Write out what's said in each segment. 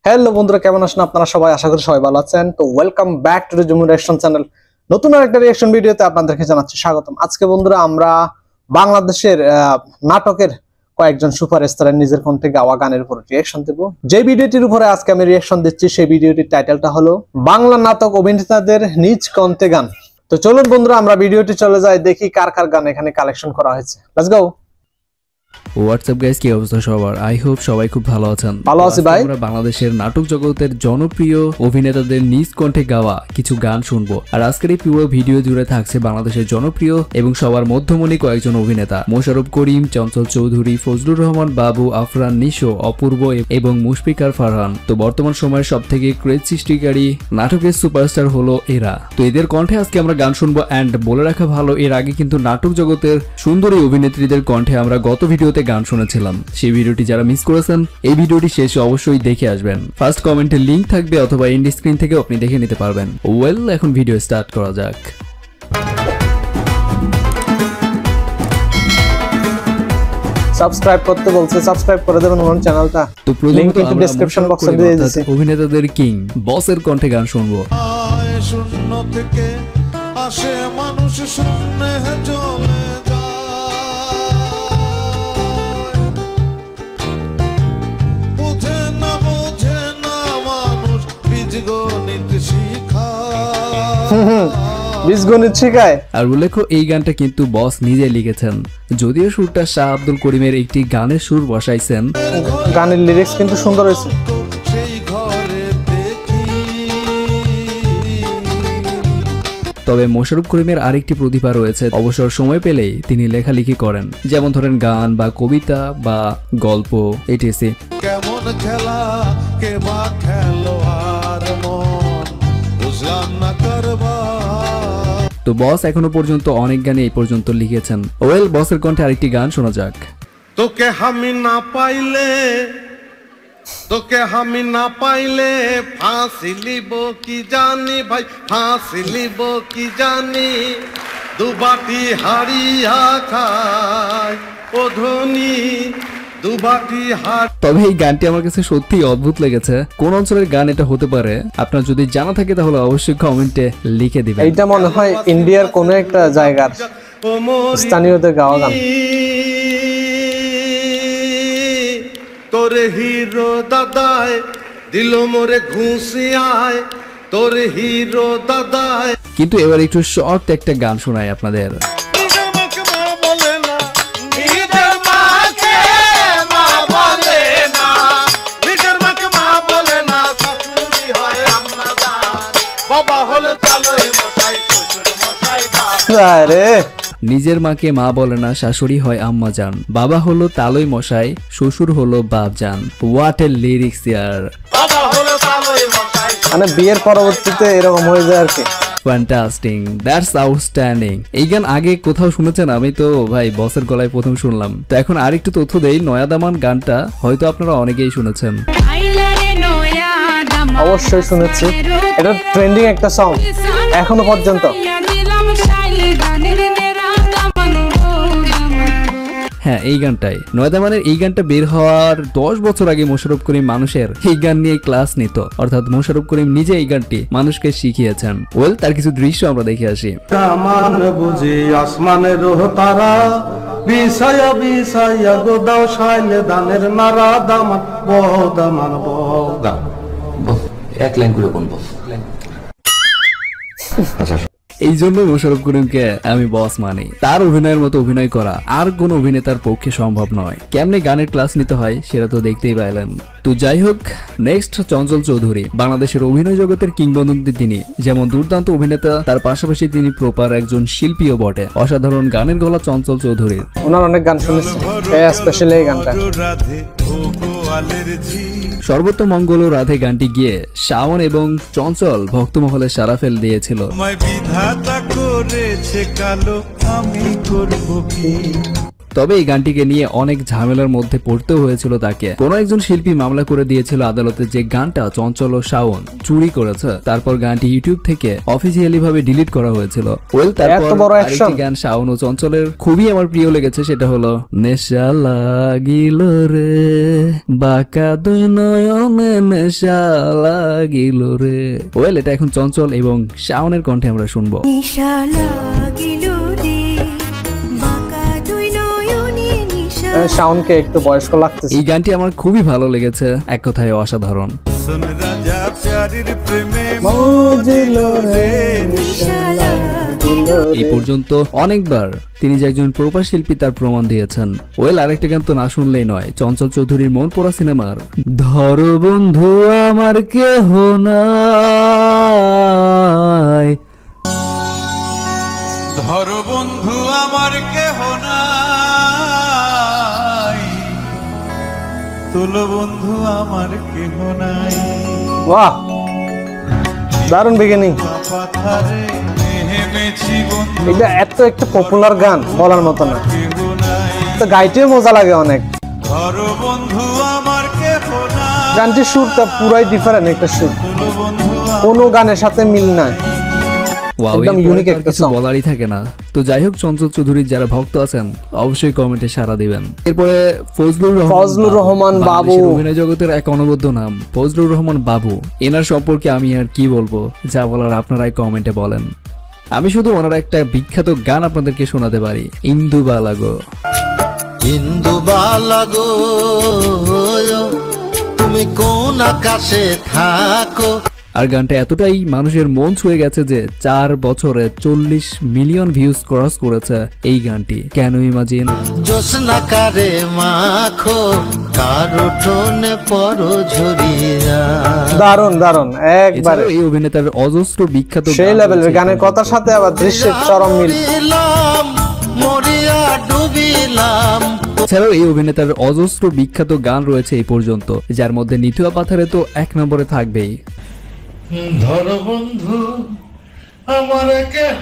Hello বন্ধুরা, কেমন আছেন আপনারা সবাই? আশা করি সবাই ভালো আছেন। তো welcome back to the Jumu reaction channel. নতুন আরেকটা রিঅ্যাকশন ভিডিওতে আপনাদেরকে জানাচ্ছি স্বাগতম। আজকে বন্ধুরা আমরা বাংলাদেশের নাটকের কয়েকজন সুপারস্টারের নিজের কণ্ঠে গাওয়া গানের উপর রিঅ্যাকশন দেব। যে ভিডিওটির উপরে আজকে আমি রিঅ্যাকশন দিচ্ছি সেই ভিডিওটির টাইটেলটা হলো বাংলা নাটক অভিনেতাদের নিজ কণ্ঠে গান। তো চলুন বন্ধুরা আমরা ভিডিওটি চলে যাই, দেখি কার কার গান এখানে কালেকশন করা হয়েছে। Let's go. হোয়াটসঅ্যাপ গাইস, কি অবস্থা সবার? আই হোপ সবাই খুব ভালো আছেন। ভালো আছি ভাই। আমরা বাংলাদেশের নাটক জগতের জনপ্রিয় অভিনেতাদের নিজ কণ্ঠে গাওয়া কিছু গান শুনবো। আর আজকের এই পুরো ভিডিও জুড়ে থাকছে বাংলাদেশের জনপ্রিয় এবং সবার মধ্যমণি কয়েকজন অভিনেতা: মোশাররফ করিম, চঞ্চল চৌধুরী, ফজলুর রহমান বাবু, আফরান নিশো, অপূর্ব এবং মুশফিকার ফারহান। তো বর্তমান সময়ের সব থেকে ক্রেজ সৃষ্টিকারী নাটকের সুপারস্টার হলো এরা। তো এদের কণ্ঠে আজকে আমরা গান শুনবো। অ্যান্ড বলে রাখা ভালো, এর আগে কিন্তু নাটক জগতের সুন্দরী অভিনেত্রীদের কণ্ঠে আমরা গত ভিডিওতে গান শুনেছিলাম। সেই ভিডিওটি যারা মিস করেছেন এই ভিডিওটি শেষে অবশ্যই দেখে আসবেন। ফার্স্ট কমেন্টে লিংক থাকবে অথবা এন্ড স্ক্রিন থেকে আপনি দেখে নিতে পারবেন। ওয়েল, এখন ভিডিও স্টার্ট করা যাক। সাবস্ক্রাইব করতে বলছে, সাবস্ক্রাইব করে দেবেন আমার চ্যানেলটা। তো লিংক কিন্তু ডেসক্রিপশন বক্সে দিয়ে দিয়েছি। অভিনেতাদের কিং বসের কণ্ঠে গান শুনবো। শূন্য থেকে আসে মানুষ, শূন্যে চলে বীজগণিত শিখায়। আর উল্লেখ্য, এই গানটা কিন্তু বস নিজে লিখেছেন, যদিও সুরটা শাহ আব্দুল করিমের একটি গানের সুর বসাইছেন। গানের লিরিক্স কিন্তু সুন্দর হয়েছে। তবে মোশাররফ করিমের আরেকটি প্রতিভা রয়েছে, অবসর সময় পেলেই তিনি লেখালেখি করেন, যেমন ধরেন গান বা কবিতা বা গল্প এটিসি। কেমন খেলা কে বা খেলোয়াড় মন বুঝলাম না করবা। তো বস এখনো পর্যন্ত অনেক গানে এই পর্যন্ত লিখেছেন। ওয়েল, বসের কণ্ঠে আরেকটি গান শোনা যাক। তোকে আমি না পাইলে, তোকে আমি না পাইলে ফাঁসি লিব কি জানি ভাই, ফাঁসি লিব কি জানি, দুবাটি হারিয়া খায় ও ধনী, দুবাটি হার। তবে এই গানটি আমার কাছে সত্যি অদ্ভুত লেগেছে। কোন অঞ্চলের গান এটা হতে পারে? আপনার যদি জানা থাকে তাহলে অবশ্যই কমেন্টে লিখে দিবেন। এইটা মনে হয় ইন্ডিয়ার কোন একটা জায়গার স্থানীয়দের গাওয়া গান। তোর হিরো দাদায় দিল মোরে ঘুষিয়ায়, তোর হিরো দাদায়। কিন্তু এবার একটু শর্ট একটা গান শোনাই আপনাদের। নিজের মাকে মা বলে না, শাশুড়ি হয় আম্মা জান, বাবা হলো তালই মশাই, শ্বশুর হলো বাপ জান। হোয়াট এ লিরিক্স ইয়ার! মানে বিয়ের পরবর্তীতে এরকম হয়ে যায় আর কি। Fantastic, that's outstanding. এই গান আগে কোথাও শুনেছেন? আমি তো ভাই বসের গলায় প্রথম শুনলাম। তো এখন আরেকটু তথ্য দেই, নয়া দামান গানটা হয়তো আপনারা অনেকেই শুনেছেন। অবশ্যই শুনেছি, এটা ট্রেন্ডিং একটা সং এখনো পর্যন্ত। হ্যাঁ, এই গানটাই নয়দামানের। এই গানটা বের হওয়ার 10 বছর আগে মোশাররফ করিম মানুষের এই গান নিয়ে ক্লাস নিত, অর্থাৎ মোশাররফ করিম নিজে এই গানটি মানুষকে শিখিয়েছেন। ওয়েল, তার কিছু দৃশ্য আমরা দেখে আসি। বুঝি আসমানের তারা বিছায়া বিছায়া গোদাও শাইলে দানের নারা দামান বহু দামান বহু। এক লাইন করে কোন বস? এই জন্য মোশাররফ করিমকে আমি বস মানি। তার অভিনয়ের মতো অভিনয় করা আর কোন অভিনেতার পক্ষে সম্ভব নয়। কেমনে গানের ক্লাস নিতে হয় সেটা তো দেখতেই পাইলেন। তো যাই হোক, নেক্সট চঞ্চল চৌধুরী। বাংলাদেশের অভিনয় জগতের কিংবদন্তি তিনি। যেমন দুর্দান্ত অভিনেতা, তার পাশাপাশি তিনি প্রপার একজন শিল্পীও বটে। অসাধারণ গানের গলা চঞ্চল চৌধুরীর। ওনার অনেক গান শুনেছি, স্পেশালি এই গানটা। সর্বোত্তম মঙ্গল ও রাধে গানটি গিয়ে শাওন এবং চঞ্চল ভক্তমহলে সারা ফেল দিয়েছিল। তবে এই গানটিকে নিয়ে অনেক ঝামেলার মধ্যে পড়তেও হয়েছিল তাকে। কোনো একজন শিল্পী মামলা করে দিয়েছিল আদালতে যে গানটা চঞ্চল ও শাওন চুরি করেছে। তারপর গানটি ইউটিউব থেকে অফিসিয়ালি ভাবে ডিলিট করা হয়েছিল। তারপর আরেকটি গান শাওন ও চঞ্চলের খুবই আমার প্রিয় লেগেছে, সেটা হলো নেশা লাগিল রে বাঁকা দুই নয়নে নেশা লাগিল রে। এটা এখন চঞ্চল এবং শাওনের কণ্ঠে আমরা শুনবো। শাওনকে একটু বয়স্ক লাগতেছে। এই গানটি আমার খুবই ভালো লেগেছে, এক কথায় অসাধারণ। এই পর্যন্ত অনেকবার তিনি যে একজন প্রবাস শিল্পী তার প্রমাণ দিয়েছেন। আরেকটা গান তো না শুনলেই নয়, চঞ্চল চৌধুরীর মন পোড়া সিনেমার ধরো বন্ধু আমার কেহ নাই, ধরো বন্ধু আমার কেহ নাই, তুলো বন্ধু আমার কেহ নাই। বাহ, দারুণ বিগিনিং। এটা এত একটা পপুলার গান বলার মতো না, তো গাইতেও মজা লাগে অনেক। ধরো বন্ধু আমার কেহ নাই, গানটির সুরটা পুরাই ডিফারেন্ট একটা সুর, কোনো গানের সাথে মিল নাই, একদম ইউনিক একটা সং। বলারই থাকে না। তো যাই হোক, চঞ্চল চৌধুরীর যারা ভক্ত আছেন অবশ্যই কমেন্টে সাড়া দিবেন। এরপরে ফজলুর রহমান বাবু, অভিনয় জগতের এক অনবদ্য নাম ফজলুর রহমান বাবু। এনার সম্পর্কে আমি আর কি বলবো, যা বলার আপনারাই কমেন্টে বলেন। আমি শুধু ওনার একটা বিখ্যাত গান আপনাদেরকে শোনাতে পারি, ইন্দু বালাগো। ইন্দু বালাগো তুমি কোন আকাশে থাকো। আর গানটা এতটাই মানুষের মন ছুঁয়ে গেছে যে 4 বছরে 40 মিলিয়ন ভিউজ ক্রস করেছে এই গানটি। কেন ইমাজিন জোসনা কারে মাখো কারো টোনে পরো ঝরিয়া। দারুণ দারুণ একবারে। এই অভিনেতার অজস্র বিখ্যাত সেই লেভেলের গানের কথার সাথে আবার দৃশ্যের চরম মিল। মরিয়া ডুবিলাম। এছাড়াও এই অভিনেতার অজস্র বিখ্যাত গান রয়েছে এই পর্যন্ত, যার মধ্যে নিথুয়া পাথারে তো 1 নম্বরে থাকবেই। ধরো বন্ধু আমার কেহ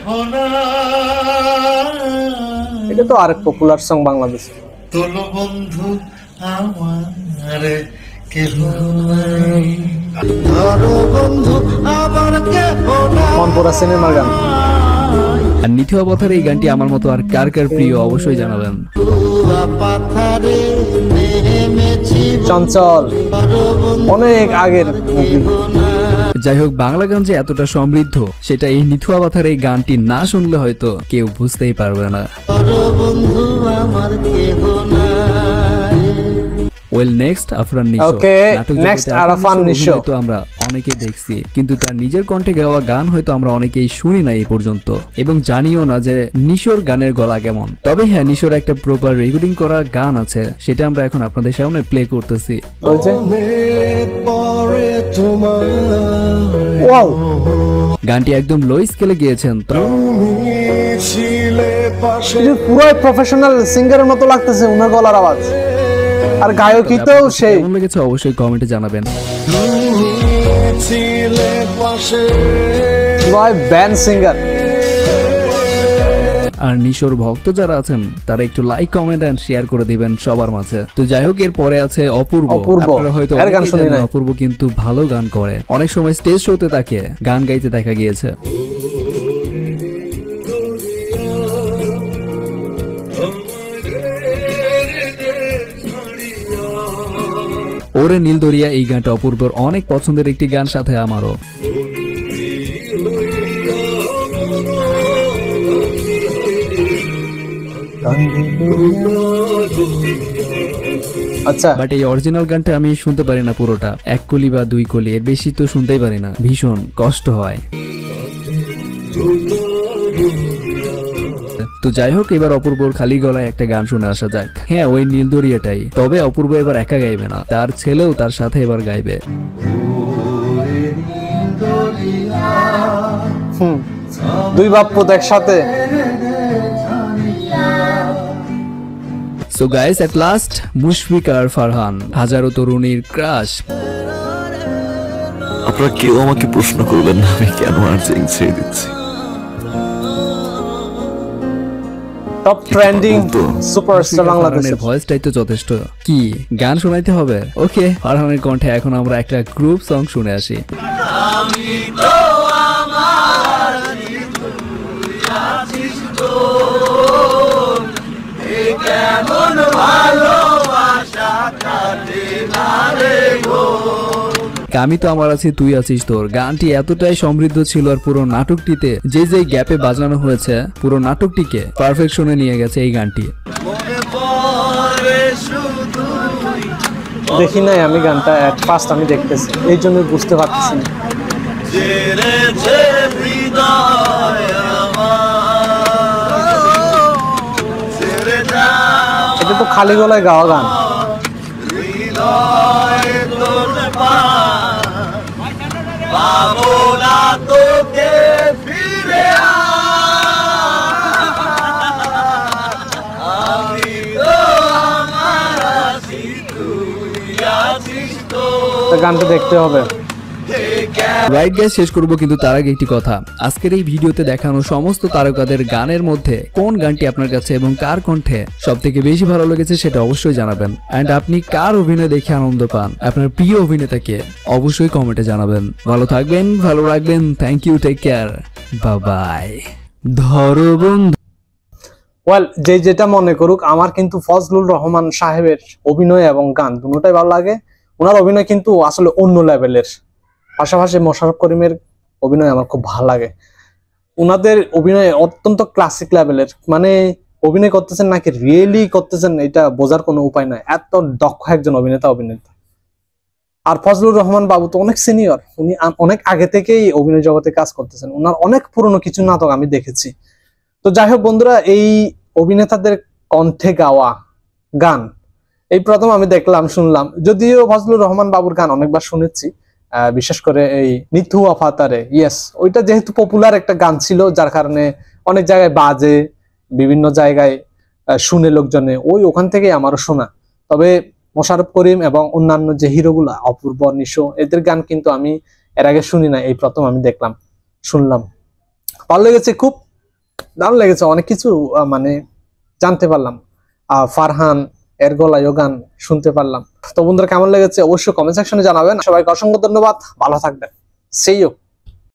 নাই, এটা তো আরেক পপুলার সং বাংলাদেশে। তুলো বন্ধু আমার কেহ নাই, ধরো বন্ধু আমার কেহ নাই। মন পোড়া সিনেমার গান। আর নিথুয়া পাথারে এই গানটি আমার মতো আর কার কার প্রিয় অবশ্যই জানাবেন। চঞ্চল অনেক আগের মুভি। যাই হোক, বাংলা গান যে এতটা সমৃদ্ধ সেটা এই নিথুয়া পাথার এই গানটি না শুনলে হয়তো কেউ বুঝতেই পারবে না। নেক্সট আফরান নিশো। নেক্সট আরাফান নিশো তো আমরা অনেকেই দেখছি, কিন্তু তার নিজের কণ্ঠে গাওয়া গান হয়তো আমরা অনেকেই শুনি না এই পর্যন্ত, এবং জানিও না যে নিশোর গানের গলা কেমন। তবে হ্যাঁ, নিশোর একটা প্রপার রেকর্ডিং করা গান আছে, সেটা আমরা এখন আপনাদের সামনে প্লে করতেছি। গানটি একদম লো স্কেলে গিয়েছেন, তো পুরো প্রফেশনাল সিঙ্গারের মতো লাগতেছে ওনার গলার আওয়াজ। আর গায়কই তো সেই। কেমন লেগেছে অবশ্যই কমেন্টে জানাবেন। Band singer. আর নিশোর ভক্ত যারা আছেন তারা একটু লাইক, কমেন্ট এন্ড শেয়ার করে দিবেন সবার মাঝে। তো যাই হোক, এরপরে আছে অপূর্ব। আপনারা হয়তো অপূর্ব কিন্তু ভালো গান করে, অনেক সময় স্টেজ শোতে তাকে গান গাইতে দেখা গিয়েছে। ওরে নীল দরিয়া এই গানটা অপূর্বর অনেক পছন্দের একটি গান, সাথে আমারও। আচ্ছা, বাট এই অরিজিনাল গানটা আমি শুনতে পারি না পুরোটা, 1 কলি বা 2 কলি, এর বেশি তো শুনতেই পারি না, ভীষণ কষ্ট হয়। তো যাই হোক, এবার অপূর্বর খালি গলায় একটা গান শুনে আসা যাক। হ্যাঁ, ওই নীল দরিয়াটাই। তবে অপূর্ব এবার একা গাইবে না, তার ছেলেও তার সাথে এবার গাইবে। দুই বাপ্পুত একসাথে। So guys, at last Mushfiq আর ফারহান, হাজারো তরুণীর ক্রাশ। আপনারা কেউ আমাকে প্রশ্ন করবেন না আমি কেন আর্জিং ছেড়ে দিচ্ছি। টপ ট্রেন্ডিং সুপারস্টার বাংলাদেশের ভয়েসটাই তো যথেষ্ট। কি গান শোনাইতে হবে? ওকে, ফারহানের কণ্ঠে এখন আমরা একটা গ্রুপ সং শুনে আসি। আমি তো আমার আছি তুই আছিস তোর গানটি এতটাই সমৃদ্ধ ছিল, আর পুরো নাটকটিতে যে যে গ্যাপে বাজানো হয়েছে পুরো নাটকটিকে পারফেকশনে নিয়ে গেছে এই গানটি। দেখি নাই আমি গানটা, এট ফার্স্ট আমি দেখতেছি, এই জন্য বুঝতে পারতেছি না। এটা তো খালি গলায় গাওয়া গান। গানটা দেখতে হবে। রাইট গাইস, শেষ করব কিন্তু তার আগে একটি কথা। আজকের এই ভিডিওতে দেখানো সমস্ত তারকাদের গানের মধ্যে কোন গানটি আপনার কাছে এবং কার কণ্ঠে সবথেকে বেশি ভালো লেগেছে সেটা অবশ্যই জানাবেন। এন্ড আপনি কার অভিনয় দেখে আনন্দ পান, আপনার প্রিয় অভিনেতাকে অবশ্যই কমেন্টে জানাবেন। ভালো থাকবেন, ভালো রাখবেন। Thank you, take care, bye bye. ধরো বন্ধু। ওয়েল, যে যেটা মনে করুক, আমার কিন্তু ফজলুর রহমান সাহেবের অভিনয় এবং গান দুটোটাই ভালো লাগে। ওনার অভিনয় কিন্তু আসলে অন্য লেভেলের। পাশাপাশি মোশাররফ করিমের অভিনয় আমার খুব ভালো লাগে। ওনাদের অভিনয় অত্যন্ত ক্লাসিক লেভেলের, মানে অভিনয় করতেছেন নাকি রিয়েলি করতেছেন এটা বোঝার কোনো উপায় নাই, এত দক্ষ একজন অভিনেতা। আর ফজলুর রহমান বাবু তো অনেক সিনিয়র, উনি অনেক আগে থেকেই অভিনয় জগতে কাজ করতেছেন। ওনার অনেক পুরনো কিছু নাটক আমি দেখেছি। তো যাই হোক বন্ধুরা, এই অভিনেতাদের কণ্ঠে গাওয়া গান এই প্রথম আমি দেখলাম, শুনলাম। যদিও ফজলুর রহমান বাবুর গান অনেকবার শুনেছি, বিশেষ করে এই নিথু আফাতারে, ইয়েস, ওইটা যেহেতু পপুলার একটা গান ছিল, যার কারণে অনেক জায়গায় বাজে, বিভিন্ন জায়গায় শুনে লোকজনে, ওখান থেকে আমারও শোনা। তবে মোশাররফ করিম এবং অন্যান্য যে হিরোগুলা, অপূর্ব, নিশো, এদের গান কিন্তু আমি এর আগে শুনি না, এই প্রথম আমি দেখলাম, শুনলাম। ভালো লেগেছে, খুব দারুণ লেগেছে, অনেক কিছু মানে জানতে পারলাম। ফারহান এর গলায়ও গান শুনতে পারলাম। তো বন্ধুরা, কেমন লেগেছে অবশ্যই কমেন্ট সেকশনে জানাবেন। সবাইকে অসংখ্য ধন্যবাদ, ভালো থাকবেন, see you।